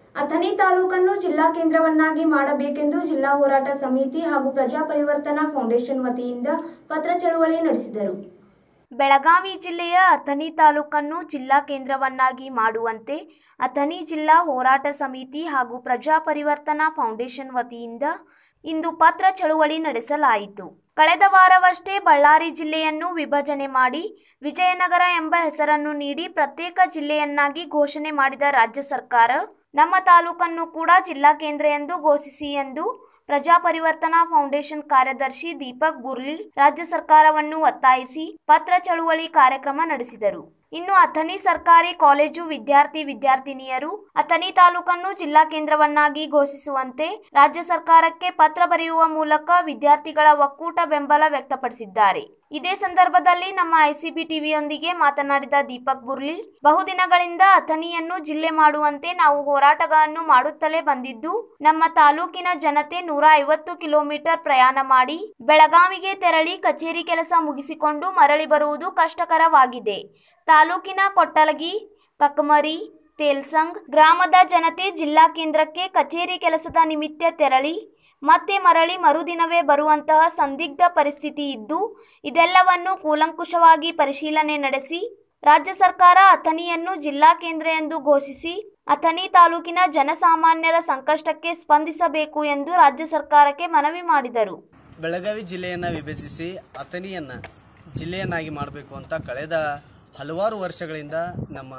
ಅಥಣಿ ತಾಲೂಕನ್ನು ಜಿಲ್ಲಾ ಕೇಂದ್ರವನ್ನಾಗಿ ಮಾಡಬೇಕೆಂದು ಜಿಲ್ಲಾ ಹೋರಾಟ ಸಮಿತಿ ಹಾಗೂ ಪ್ರಜಾ ಪರಿವರ್ತನಾ ಫೌಂಡೇಶನ್ ವತಿಯಿಂದ ಪತ್ರ ಚಳವಳಿ ನಡೆಸಿದರು. ಬೆಳಗಾವಿ ಜಿಲ್ಲೆಯ ಅಥಣಿ ತಾಲೂಕನ್ನು ಜಿಲ್ಲಾ ಕೇಂದ್ರವನ್ನಾಗಿ ಮಾಡುವಂತೆ ಅಥಣಿ ಜಿಲ್ಲಾ ಹೋರಾಟ ಸಮಿತಿ ಹಾಗೂ ಪ್ರಜಾ ಪರಿವರ್ತನಾ ಫೌಂಡೇಶನ್ ವತಿಯಿಂದ ಇಂದು ಪತ್ರ ಚಳವಳಿ ನಡೆಸಲಾಯಿತು. ಕಳೆದ ವಾರವಷ್ಟೇ ಬಳ್ಳಾರಿ ಜಿಲ್ಲೆಯನ್ನು ವಿಭಜನೆ ಮಾಡಿ ವಿಜಯನಗರ ಎಂಬ ಹೆಸರನ್ನು ನೀಡಿ ಪ್ರತ್ಯೇಕ ಜಿಲ್ಲೆಯನ್ನಾಗಿ ಘೋಷಣೆ ಮಾಡಿದ ರಾಜ್ಯ ಸರ್ಕಾರ ನಮ್ಮ ತಾಲೂಕನ್ನು ಕೂಡ ಜಿಲ್ಲಾ ಕೇಂದ್ರ ಎಂದು ಘೋಷಿಸಿ ಎಂದು ಪ್ರಜಾ ಪರಿವರ್ತನಾ ಫೌಂಡೇಶನ್ ಕಾರ್ಯದರ್ಶಿ ದೀಪಕ್ ಬುರ್ಲಿ ರಾಜ್ಯ ಸರ್ಕಾರವನ್ನು ಒತ್ತಾಯಿಸಿ ಪತ್ರ ಚಳವಳಿ ಕಾರ್ಯಕ್ರಮ ನಡೆಸಿದರು. ಇನ್ನು ಅಥಣಿ ಸರ್ಕಾರಿ ಕಾಲೇಜು ವಿದ್ಯಾರ್ಥಿನಿಯರು ಅಥಣಿ ತಾಲೂಕನ್ನು ಜಿಲ್ಲಾ ಕೇಂದ್ರವನ್ನಾಗಿ ಘೋಷಿಸುವಂತೆ ರಾಜ್ಯ ಸರ್ಕಾರಕ್ಕೆ ಪತ್ರ ಬರೆಯುವ ಮೂಲಕ ವಿದ್ಯಾರ್ಥಿಗಳ ಒಕ್ಕೂಟ ಬೆಂಬಲ ವ್ಯಕ್ತಪಡಿಸಿದ್ದಾರೆ. ಇದೇ ಸಂದರ್ಭದಲ್ಲಿ ನಮ್ಮ ಐಸಿಬಿ ಟಿವಿಯೊಂದಿಗೆ ಮಾತನಾಡಿದ ದೀಪಕ್ ಬುರ್ಲಿ, ಬಹುದಿನಗಳಿಂದ ಅಥಣಿಯನ್ನು ಜಿಲ್ಲೆ ಮಾಡುವಂತೆ ನಾವು ಹೋರಾಟಗಳನ್ನು ಮಾಡುತ್ತಲೇ ಬಂದಿದ್ದು, ನಮ್ಮ ತಾಲೂಕಿನ ಜನತೆ 150 ಕಿಲೋಮೀಟರ್ ಪ್ರಯಾಣ ಮಾಡಿ ಬೆಳಗಾವಿಗೆ ತೆರಳಿ ಕಚೇರಿ ಕೆಲಸ ಮುಗಿಸಿಕೊಂಡು ಮರಳಿ ಬರುವುದು ಕಷ್ಟಕರವಾಗಿದೆ. ತಾಲೂಕಿನ ಕೊಟ್ಟಲಗಿ, ಕಕಮರಿ, ತೇಲ್ಸಂಗ್ ಗ್ರಾಮದ ಜನತೆ ಜಿಲ್ಲಾ ಕೇಂದ್ರಕ್ಕೆ ಕಚೇರಿ ಕೆಲಸದ ನಿಮಿತ್ತ ತೆರಳಿ ಮತ್ತೆ ಮರಳಿ ಮರುದಿನವೇ ಬರುವಂತಹ ಸಂದಿಗ್ಧ ಪರಿಸ್ಥಿತಿ ಇದ್ದು, ಇದೆಲ್ಲವನ್ನು ಕೂಲಂಕುಷವಾಗಿ ಪರಿಶೀಲನೆ ನಡೆಸಿ ರಾಜ್ಯ ಸರ್ಕಾರ ಅಥಣಿಯನ್ನು ಜಿಲ್ಲಾ ಕೇಂದ್ರ ಎಂದು ಘೋಷಿಸಿ ಅಥಣಿ ತಾಲೂಕಿನ ಜನಸಾಮಾನ್ಯರ ಸಂಕಷ್ಟಕ್ಕೆ ಸ್ಪಂದಿಸಬೇಕು ಎಂದು ರಾಜ್ಯ ಸರ್ಕಾರಕ್ಕೆ ಮನವಿ ಮಾಡಿದರು. ಬೆಳಗಾವಿ ಜಿಲ್ಲೆಯನ್ನು ವಿಭಜಿಸಿ ಅಥಣಿಯನ್ನು ಜಿಲ್ಲೆಯನ್ನಾಗಿ ಮಾಡಬೇಕು ಅಂತ ಕಳೆದ ಹಲವಾರು ವರ್ಷಗಳಿಂದ ನಮ್ಮ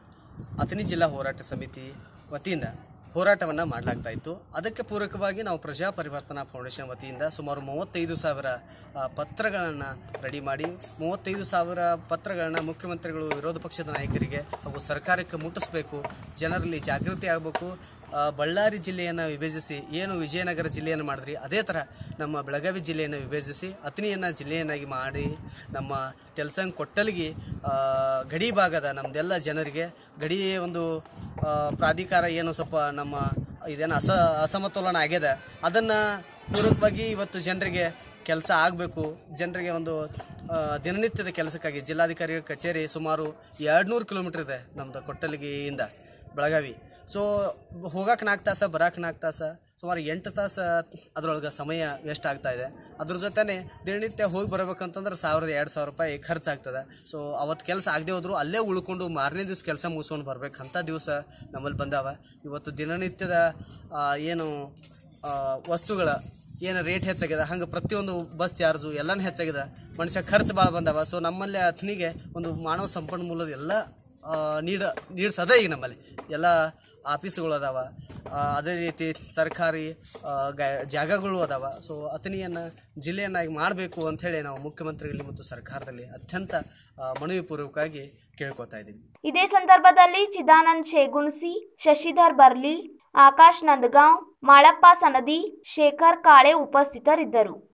ಅಥಣಿ ಜಿಲ್ಲಾ ಹೋರಾಟ ಸಮಿತಿ ವತಿಯಿಂದ ಹೋರಾಟವನ್ನು ಮಾಡಲಾಗ್ತಾ ಇತ್ತು. ಅದಕ್ಕೆ ಪೂರಕವಾಗಿ ನಾವು ಪ್ರಜಾ ಪರಿವರ್ತನಾ ಫೌಂಡೇಶನ್ ವತಿಯಿಂದ ಸುಮಾರು 35,000 ಪತ್ರಗಳನ್ನು ರೆಡಿ ಮಾಡಿ 35,000 ಪತ್ರಗಳನ್ನು ಮುಖ್ಯಮಂತ್ರಿಗಳು, ವಿರೋಧ ಪಕ್ಷದ ನಾಯಕರಿಗೆ ಹಾಗೂ ಸರ್ಕಾರಕ್ಕೆ ಮುಟ್ಟಿಸಬೇಕು, ಜನರಲ್ಲಿ ಜಾಗೃತಿ ಆಗಬೇಕು. ಬಳ್ಳಾರಿ ಜಿಲ್ಲೆಯನ್ನು ವಿಭಜಿಸಿ ಏನು ವಿಜಯನಗರ ಜಿಲ್ಲೆಯನ್ನು ಮಾಡಿದ್ರಿ, ಅದೇ ಥರ ನಮ್ಮ ಬೆಳಗಾವಿ ಜಿಲ್ಲೆಯನ್ನು ವಿಭಜಿಸಿ ಅಥಣಿಯನ್ನು ಜಿಲ್ಲೆಯನ್ನಾಗಿ ಮಾಡಿ ನಮ್ಮ ತೆಲ್ಸಂಗ್ ಕೊಟ್ಟಲಿಗೆ ಗಡಿ ಭಾಗದ ನಮ್ಮದೆಲ್ಲ ಜನರಿಗೆ ಗಡಿ ಒಂದು ಪ್ರಾಧಿಕಾರ ಏನು ಸ್ವಲ್ಪ ನಮ್ಮ ಇದೇನು ಅಸಮತೋಲನ ಆಗ್ಯದ, ಅದನ್ನು ಪೂರಕವಾಗಿ ಇವತ್ತು ಜನರಿಗೆ ಕೆಲಸ ಆಗಬೇಕು. ಜನರಿಗೆ ಒಂದು ದಿನನಿತ್ಯದ ಕೆಲಸಕ್ಕಾಗಿ ಜಿಲ್ಲಾಧಿಕಾರಿ ಕಚೇರಿ ಸುಮಾರು 200 ಕಿಲೋಮೀಟ್ರ್ ಇದೆ ನಮ್ಮದು ಕೊಟ್ಟಲಿಗೆಯಿಂದ ಬೆಳಗಾವಿ. ಸೊ ಹೋಗಕ್ಕೆ 4 ತಾಸು, ಬರೋಕ್ಕೆ 4 ತಾಸು, ಸುಮಾರು 8 ತಾಸು ಅದರೊಳಗೆ ಸಮಯ ವೇಸ್ಟ್ ಆಗ್ತಾಯಿದೆ. ಅದ್ರ ಜೊತೆ ದಿನನಿತ್ಯ ಹೋಗಿ ಬರಬೇಕಂತಂದ್ರೆ 1,000-2,000 ರೂಪಾಯಿ ಖರ್ಚಾಗ್ತದೆ. ಸೊ ಅವತ್ತು ಕೆಲಸ ಆಗದೆ ಹೋದ್ರು ಅಲ್ಲೇ ಉಳ್ಕೊಂಡು ಮಾರನೇ ದಿವಸ ಕೆಲಸ ಮುಗಿಸ್ಕೊಂಡು ಬರ್ಬೇಕು ಅಂಥ ದಿವಸ ನಮ್ಮಲ್ಲಿ ಬಂದಾವ. ಇವತ್ತು ದಿನನಿತ್ಯದ ಏನು ವಸ್ತುಗಳ ಏನು ರೇಟ್ ಹೆಚ್ಚಾಗಿದೆ, ಹಂಗೆ ಪ್ರತಿಯೊಂದು ಬಸ್ ಚಾರ್ಜು ಎಲ್ಲನೂ ಹೆಚ್ಚಾಗಿದೆ, ಮನುಷ್ಯ ಖರ್ಚು ಭಾಳ ಬಂದಾವ. ಸೊ ನಮ್ಮಲ್ಲಿ ಅಥಣಿಗೆ ಒಂದು ಮಾನವ ಸಂಪನ್ಮೂಲದ ಎಲ್ಲ ನೀಡ್ಸೋದೇ ಈಗ ನಮ್ಮಲ್ಲಿ ಎಲ್ಲ ಆಫೀಸ್ಗಳು ಅದಾವ, ಅದೇ ರೀತಿ ಸರ್ಕಾರಿ ಜಾಗಗಳು ಅದಾವ. ಸೊ ಅಥಣಿಯನ್ನು ಜಿಲ್ಲೆಯನ್ನಾಗಿ ಮಾಡಬೇಕು ಅಂಥೇಳಿ ನಾವು ಮುಖ್ಯಮಂತ್ರಿಗಳಲ್ಲಿ ಮತ್ತು ಸರ್ಕಾರದಲ್ಲಿ ಅತ್ಯಂತ ಮನವಿ ಪೂರ್ವಕವಾಗಿ ಕೇಳ್ಕೊತಾ ಇದ್ದೀವಿ. ಇದೇ ಸಂದರ್ಭದಲ್ಲಿ ಚಿದಾನಂದ್ ಶೇಗುಣಸಿ, ಶಶಿಧರ್ ಬರ್ಲಿ, ಆಕಾಶ್ ನಂದಗಾಂವ್, ಮಾಳಪ್ಪ ಸನದಿ, ಶೇಖರ್ ಕಾಳೆ ಉಪಸ್ಥಿತರಿದ್ದರು.